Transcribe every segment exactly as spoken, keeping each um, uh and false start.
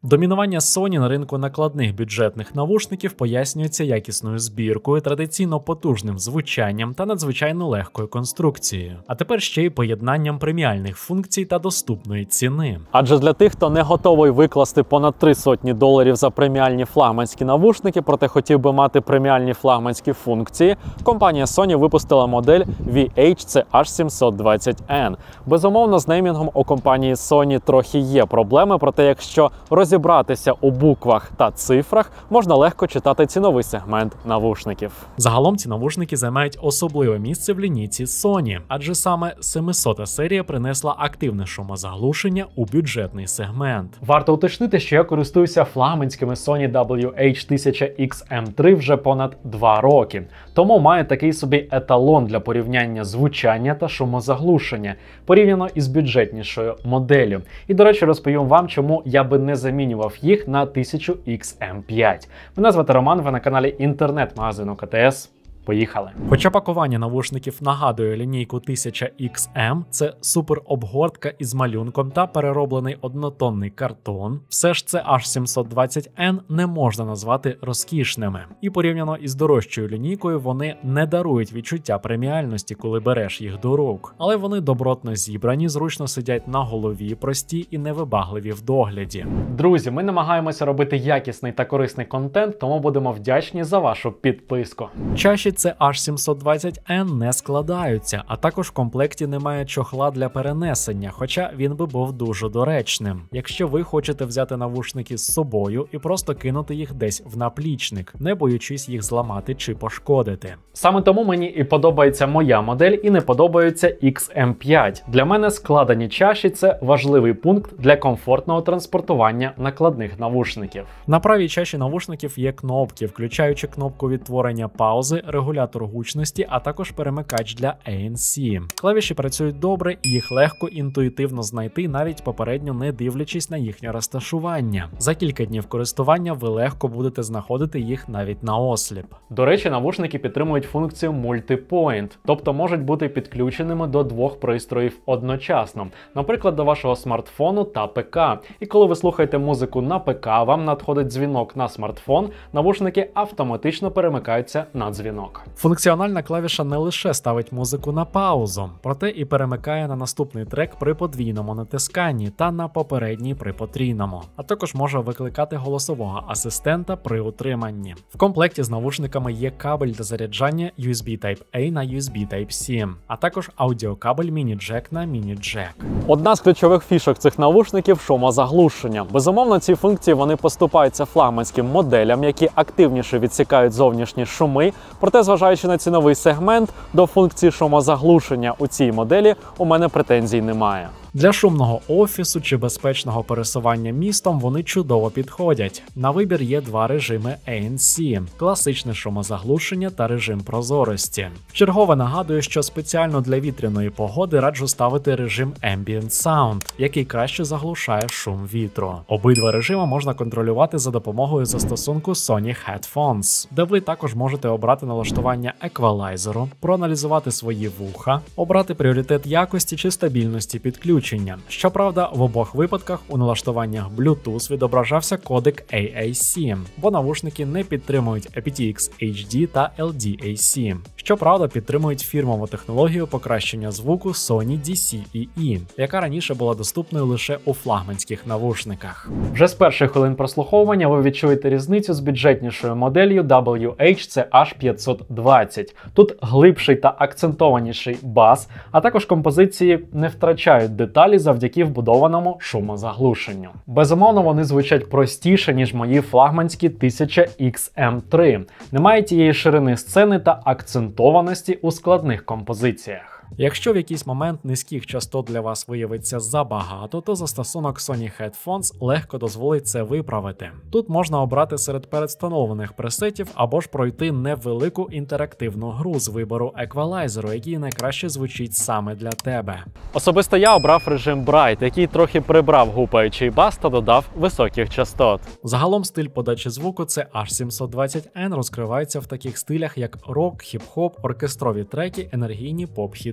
Домінування Sony на ринку накладних бюджетних навушників пояснюється якісною збіркою, традиційно потужним звучанням та надзвичайно легкою конструкцією. А тепер ще й поєднанням преміальних функцій та доступної ціни. Адже для тих, хто не готовий викласти понад три сотні доларів за преміальні флагманські навушники, проте хотів би мати преміальні флагманські функції, компанія Sony випустила модель ві ейч сі аш сімсот двадцять ен. Безумовно, з неймінгом у компанії Sony трохи є проблеми, проте якщо розібратися у буквах та цифрах, можна легко читати ціновий сегмент навушників. Загалом ці навушники займають особливе місце в лінійці Sony, адже саме семисота серія принесла активне шумозаглушення у бюджетний сегмент. Варто уточнити, що я користуюся флагманськими Sony дабл ю ейч тисяча ікс ем три вже понад два роки, тому маю такий собі еталон для порівняння звучання та шумозаглушення, порівняно із бюджетнішою моделлю. І, до речі, розповім вам, чому я би не замінював їх на тисячу ікс ем п'ять. Мене звати Роман, ви на каналі інтернет-магазину ка те ес. Поїхали. Хоча пакування навушників нагадує лінійку тисяча ікс ем, це суперобгортка із малюнком та перероблений однотонний картон, все ж це аш сімсот двадцять ен не можна назвати розкішними. І порівняно із дорожчою лінійкою вони не дарують відчуття преміальності, коли береш їх до рук. Але вони добротно зібрані, зручно сидять на голові, прості і невибагливі в догляді. Друзі, ми намагаємося робити якісний та корисний контент, тому будемо вдячні за вашу підписку. Чаші це аш сімсот двадцять ен не складаються, а також в комплекті немає чохла для перенесення, хоча він би був дуже доречним, якщо ви хочете взяти навушники з собою і просто кинути їх десь в наплічник, не боючись їх зламати чи пошкодити. Саме тому мені і подобається моя модель, і не подобається ікс ем п'ять. Для мене складені чаші – це важливий пункт для комфортного транспортування накладних навушників. На правій чаші навушників є кнопки, включаючи кнопку відтворення паузи, регулятор гучності, а також перемикач для ей ен сі. Клавіші працюють добре і їх легко інтуїтивно знайти, навіть попередньо не дивлячись на їхнє розташування. За кілька днів користування ви легко будете знаходити їх навіть наосліп. До речі, навушники підтримують функцію Multi-Point, тобто можуть бути підключеними до двох пристроїв одночасно, наприклад, до вашого смартфону та ПК. І коли ви слухаєте музику на ПК, вам надходить дзвінок на смартфон, навушники автоматично перемикаються на дзвінок. Функціональна клавіша не лише ставить музику на паузу, проте і перемикає на наступний трек при подвійному натисканні та на попередній при потрійному, а також може викликати голосового асистента при утриманні. В комплекті з навушниками є кабель для заряджання ю ес бі Type-A на ю ес бі Type-C, а також аудіокабель міні-джек на міні-джек. Одна з ключових фішок цих навушників – шумозаглушення. Безумовно, ці функції вони поступаються флагманським моделям, які активніше відсікають зовнішні шуми, проте, зважаючи на ціновий сегмент, до функції шумозаглушення у цій моделі у мене претензій немає. Для шумного офісу чи безпечного пересування містом вони чудово підходять. На вибір є два режими ей ен сі – класичне шумозаглушення та режим прозорості. Вчергове нагадую, що спеціально для вітряної погоди раджу ставити режим Ambient Sound, який краще заглушає шум вітру. Обидва режими можна контролювати за допомогою застосунку Sony Headphones, де ви також можете обрати налаштування еквалайзеру, проаналізувати свої вуха, обрати пріоритет якості чи стабільності підключення. Щоправда, в обох випадках у налаштуваннях Bluetooth відображався кодек ей ей сі, бо навушники не підтримують ей пі ті ікс ейч ді та ел ді ей сі. Щоправда, підтримують фірмову технологію покращення звуку Sony ді сі і і, яка раніше була доступною лише у флагманських навушниках. Вже з перших хвилин прослуховування ви відчуєте різницю з бюджетнішою моделлю дабл ю ейч сі аш п'ятсот двадцять. Тут глибший та акцентованіший бас, а також композиції не втрачають деталі завдяки вбудованому шумозаглушенню. Безумовно, вони звучать простіше, ніж мої флагманські тисяча ікс ем три. Немає тієї ширини сцени та акцентованості у складних композиціях. Якщо в якийсь момент низьких частот для вас виявиться забагато, то застосунок Sony Headphones легко дозволить це виправити. Тут можна обрати серед передвстановлених пресетів або ж пройти невелику інтерактивну гру з вибору еквалайзеру, який найкраще звучить саме для тебе. Особисто я обрав режим Bright, який трохи прибрав гупаючий бас та додав високих частот. Загалом стиль подачі звуку це аш сімсот двадцять ен розкривається в таких стилях, як рок, хіп-хоп, оркестрові треки, енергійні поп-хіти.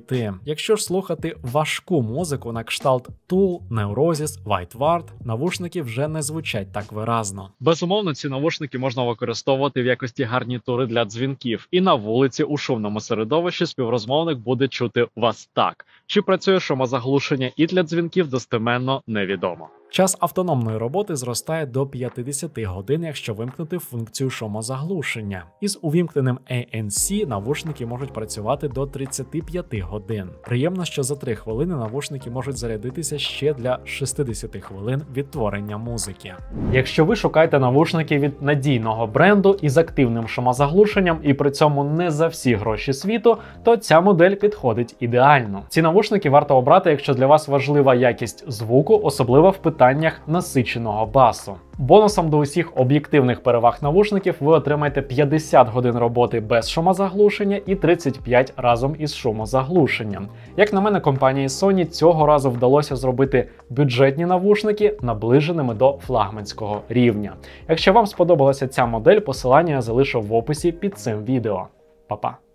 десяти. Якщо ж слухати важку музику на кшталт Tool, Neurosis, White Ward, навушники вже не звучать так виразно. Безумовно, ці навушники можна використовувати в якості гарнітури для дзвінків, і на вулиці у шумному середовищі співрозмовник буде чути вас так. Чи працює шумозаглушення і для дзвінків, достеменно невідомо. Час автономної роботи зростає до п'ятдесят годин, якщо вимкнути функцію шумозаглушення. Із увімкненим ей ен сі навушники можуть працювати до тридцять п'ять годин. Приємно, що за три хвилини навушники можуть зарядитися ще для шістдесят хвилин відтворення музики. Якщо ви шукаєте навушники від надійного бренду із активним шумозаглушенням і при цьому не за всі гроші світу, то ця модель підходить ідеально. Ці навушники варто обрати, якщо для вас важлива якість звуку, особливо в питаннях насиченого басу. Бонусом до усіх об'єктивних переваг навушників ви отримаєте п'ятдесят годин роботи без шумозаглушення і тридцять п'ять разом із шумозаглушенням. Як на мене, компанії Sony цього разу вдалося зробити бюджетні навушники наближеними до флагманського рівня. Якщо вам сподобалася ця модель, посилання я залишу в описі під цим відео. Па-па!